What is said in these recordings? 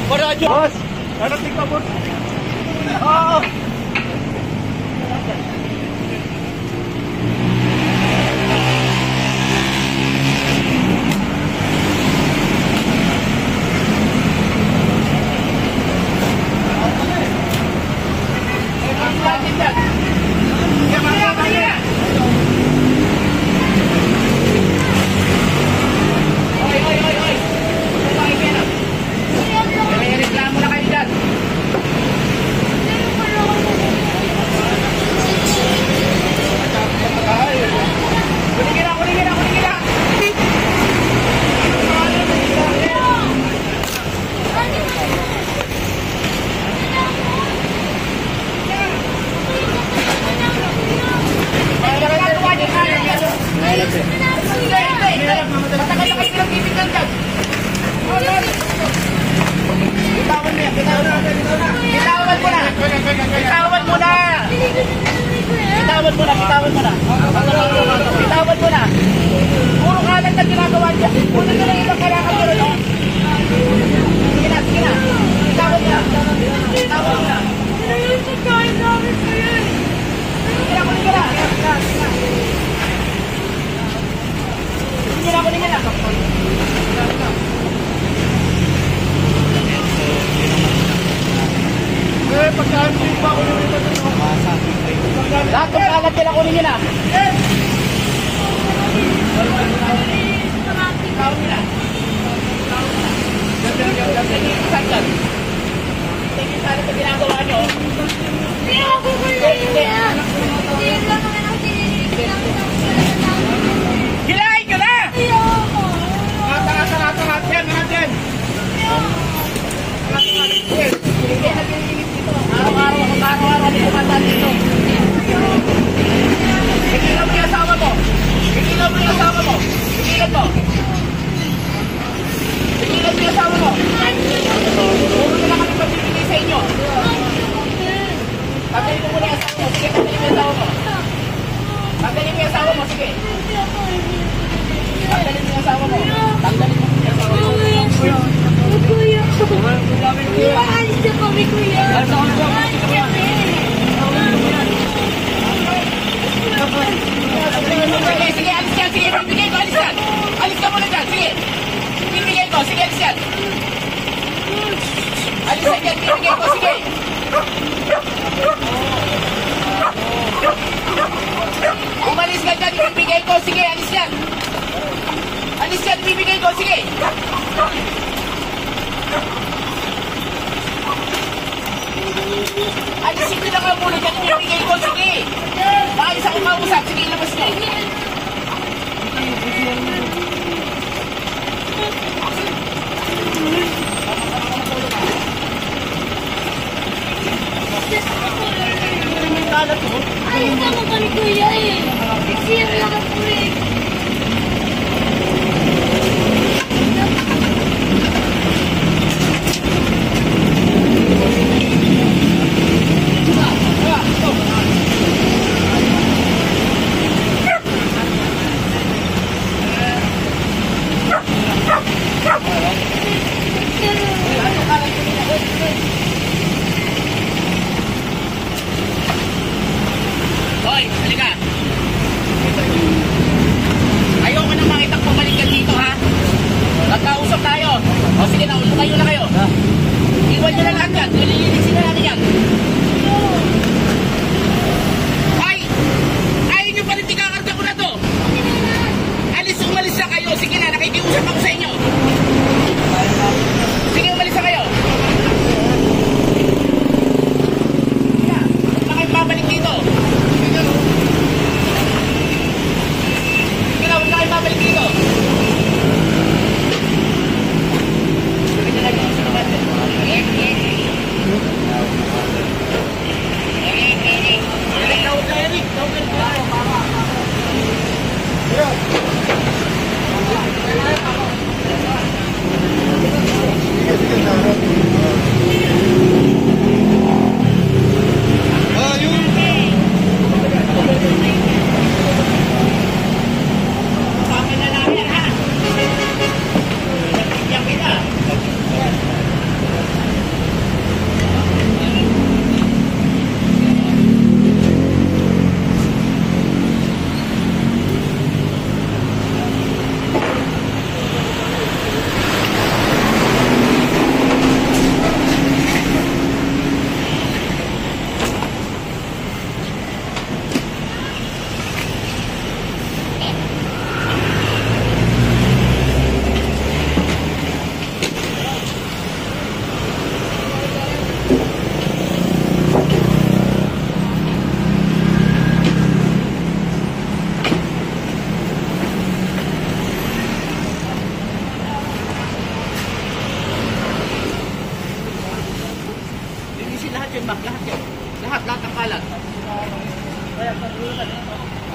Boss! Narating ka, boss? Oo! Bitawan mo na. Puro kalat na ginagawa niya. Puno na lang ibang kailangan mo rin. Sige na, sige na. Bitawan mo na. Bitawan mo na. Sige na, kunin ka na. Sige na, kunin ka na. Pagkain pa ako nyo ito. Lahat ng kalat nila kunin nyo na. Gilain ka na! Lahat yan, lahat yan. Araw-araw di kumanta dito. Ikilaw mo yung asawa mo. Ikilaw mo yung asawa mo. Ikilaw mo. Ikilaw mo yung asawa mo. Puro na lang kami pagbibigay sa inyo. Tanggalin mo muna yung asawa mo. Sige, tanggalin mo yung asawa mo. Tanggalin mo yung asawa mo. Sige. Tanggalin mo yung asawa mo. Tanggalin mo yung asawa mo. Kuya, aalis na kami, kuya. Aalis na kami. Sige, alis yan. Sige, bibigay ko. Alis yan. Alis ka muna dyan. Sige. Bibigay ko. Sige, alis yan. Alis yan dyan. Bibigay ko. Sige. Umalis ka dyan. Bibigay ko. Sige, alis yan. Alis yan. Bibigay ko. Sige. Alisin ko na ka muna dyan. Bibigay ko. Sige. Maayos ako mausap. Sige, ilabas nyo. Ay, sama kami, kuya eh. Sira lang ako eh. Hoy, halika. Ayoko nang makitang pumalik ka dito, ha? Nagkausap tayo. O sige na, lumayo na kayo. Iwan nyo na lahat yan. Nililinisin na natin yan. Ay! Ayaw nyo pa rin tikakarga ko na to. Alis, umalis na kayo. Sige na, nakikiusap ako sa inyo. Sige, umalis na kayo. Huwag na kayo babalik dito. Babalik dito. yun, Mac. Lahat yun. Lahat ng kalat. Kaya, pag-ulan eh.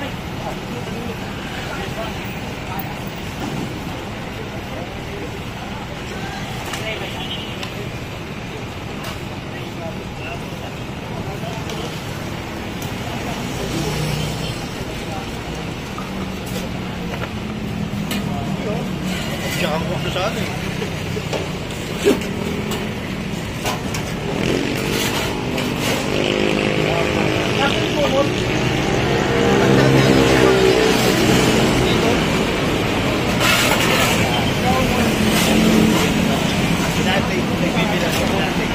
Tsaka ang wakto sa akin. Dati, nagbibilang ako dati.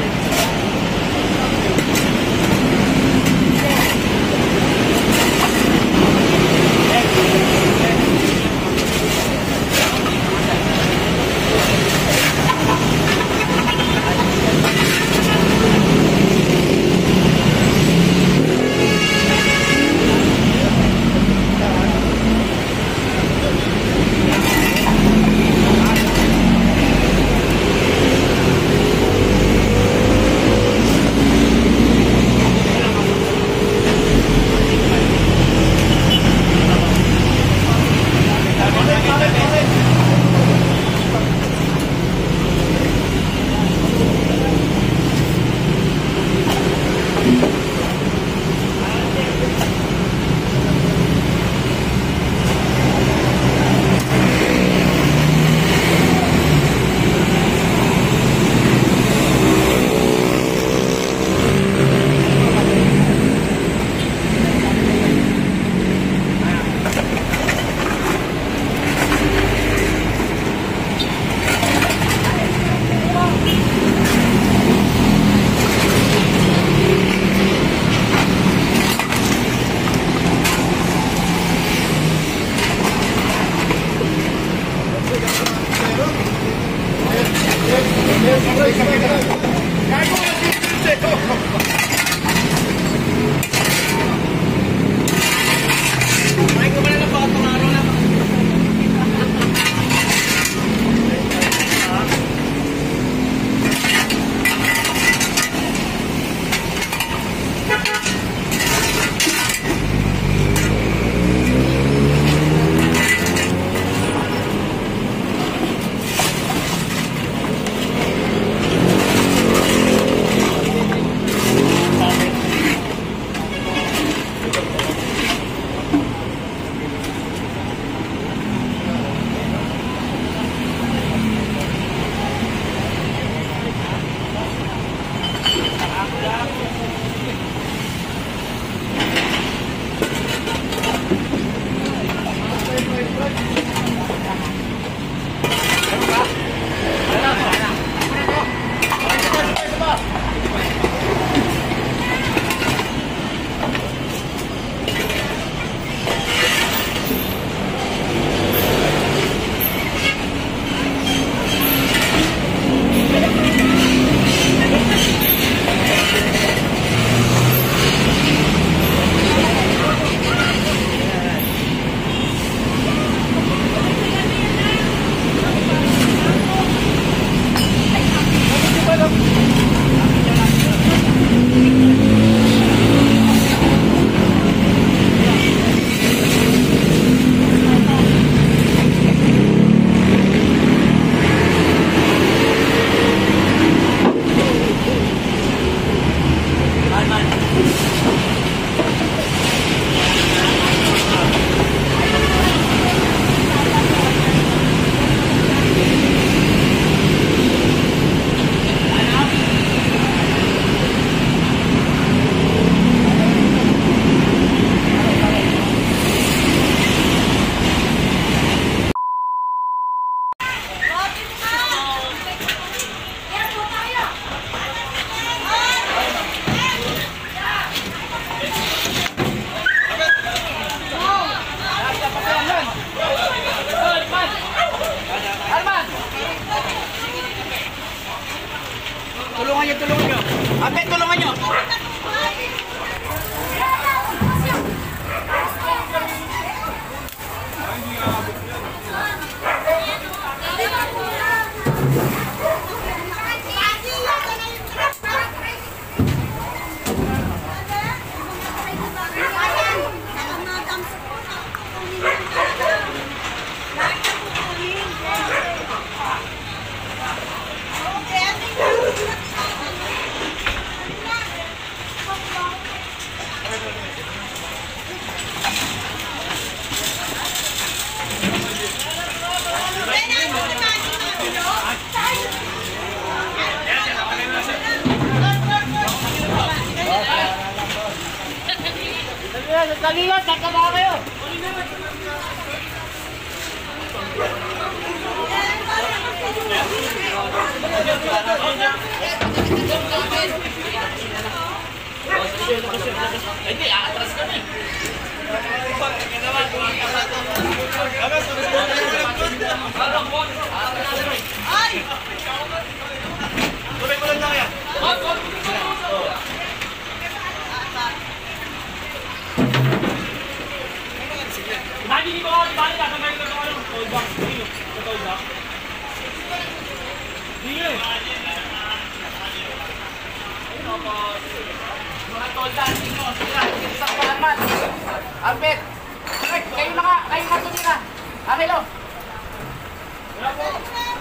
tulungan nyo. Ate, tulungan nyo. Sandali lang, kakaba kayo. Hindi, aatras kami. Ay! Tuloy mo lang yan. Hindi ko ako, bali ka, kamay ko na ako ng toll box. Sino? Sa toll box? Hindi. Mga toldan, sino? Sila, isang palaman. Albert. Okay, kayo na ka. Kayo na tumira. Angelo. Wala po.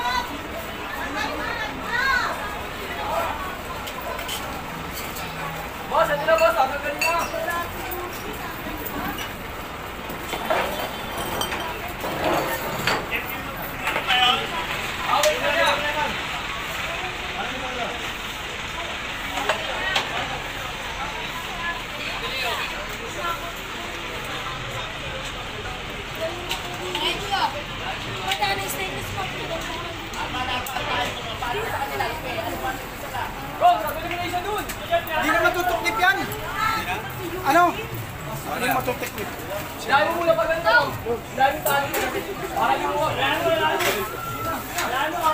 Boss, ano na boss? Ako kanina. Hindi na matutuklip yan. Ano? Ano yung matutuklip? Layo muna pa ganito. Layo tayo. Layo mo. Layo mo.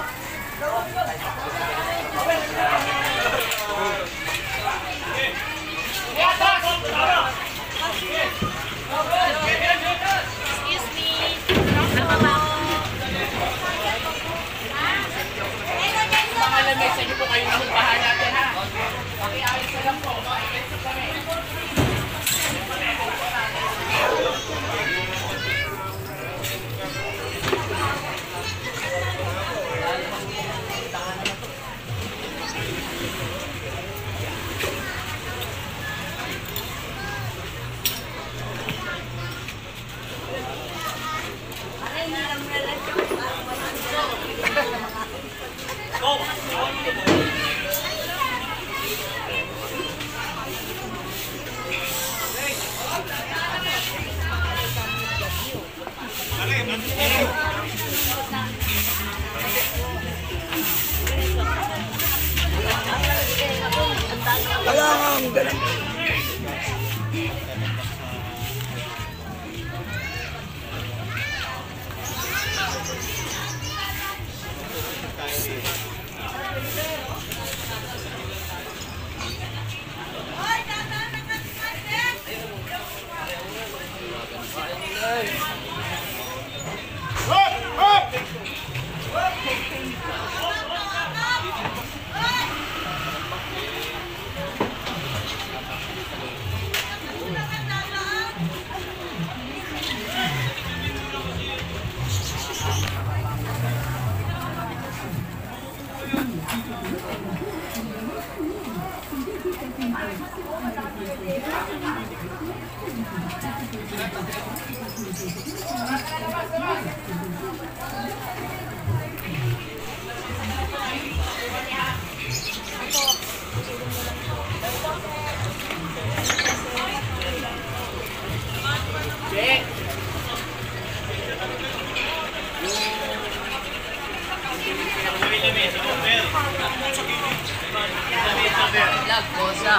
Excuse me. Mga lamay sa inyo po kayo nahumpahan natin ha. Pakiayos na lang po. Pakiayos kami. Lag, bosa.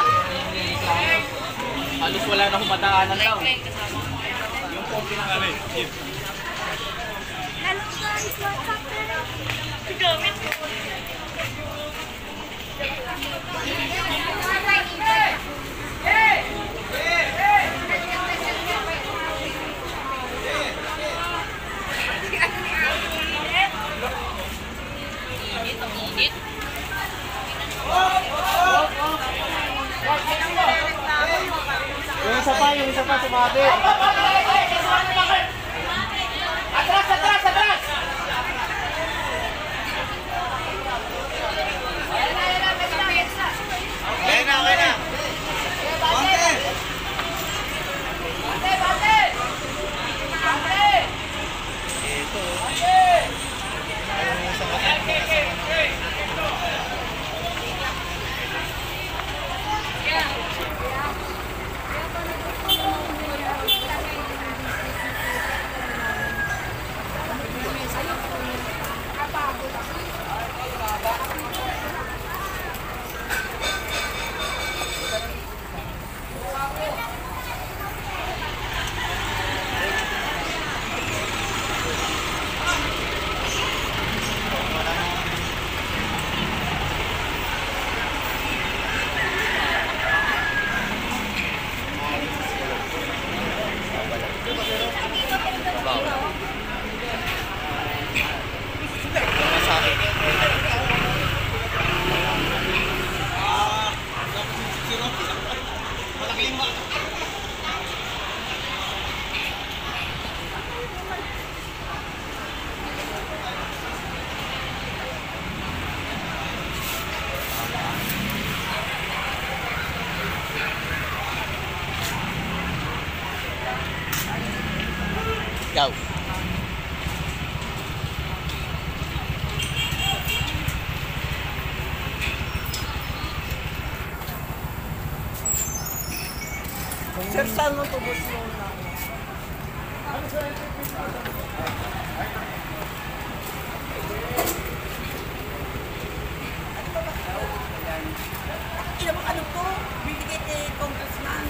Halos wala na humataanan daw. Yung po pinangalit. Hello guys, what's up there? Gamit ko. Init, ang init. Yung isa pa sumabit. Atras, atras, atras! Okay na, okay na. Bante! Bante, bante! Bante! Ito. Yeah. Sir, saan mo po boss yung Ina mo ano to? Binigay kay Congressman.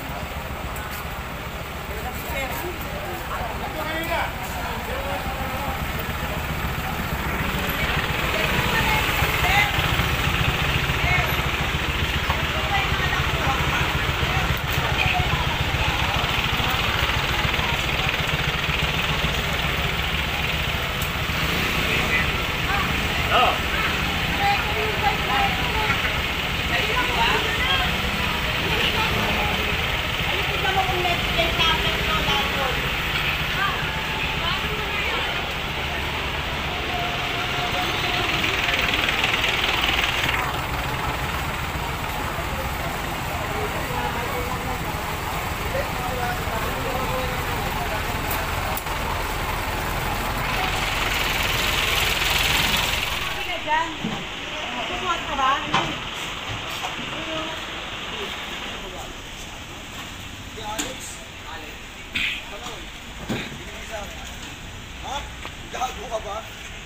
gago ka ba?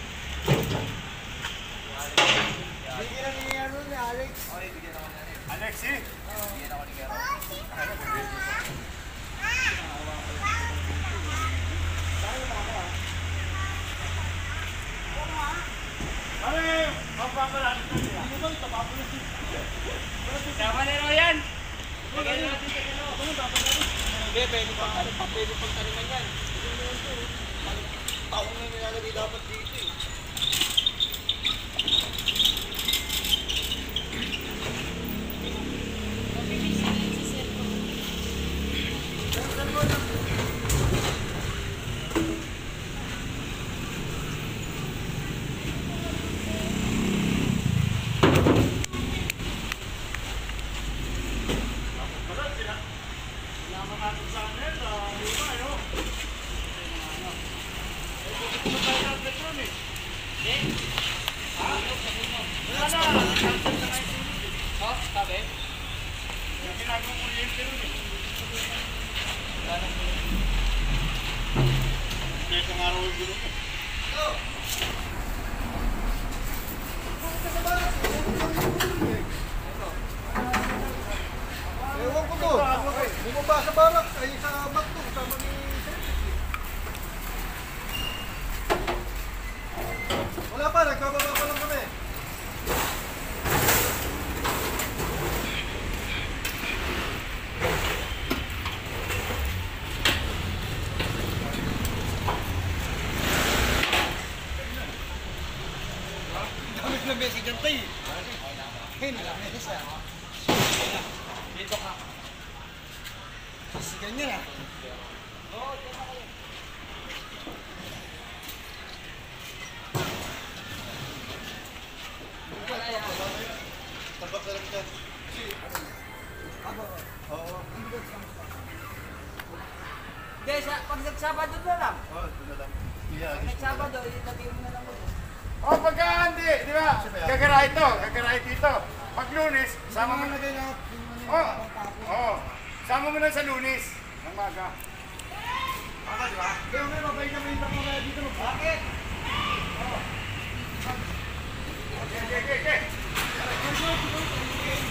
Bigyan na ni ano ni Alex. Okay, bigyan ako ni Alex. Alex, eh? Bigyan ako ni Kero. Kami, magpapalaan ito niya. Hindi ba ito? Tama na rin yan. Hindi, pwede pang taniman yan. Taong na nilalagay dapat dito eh. Ewan ko to. Bumaba sa barak. Ay sa bakto. Kasama ni wala pa. Nagbababa pa lang kami. Gamit na message ang tayo. Hindi na message. Dito ka. Kasi ganyan ah. Tabak na lang dyan. Oo. Hindi, pag nagsabado na lang. Oo, ito na lang. Pag nagsabado, ilagay mo na lang mo. O pagka hindi, di ba? Gagarahe dito. Pag Lunes, sama mo na. Oo. Sama mo na sa Lunes. Ng maga. Tama, di ba? Kaya may mabay na may tako kaya dito. Bakit? Okay.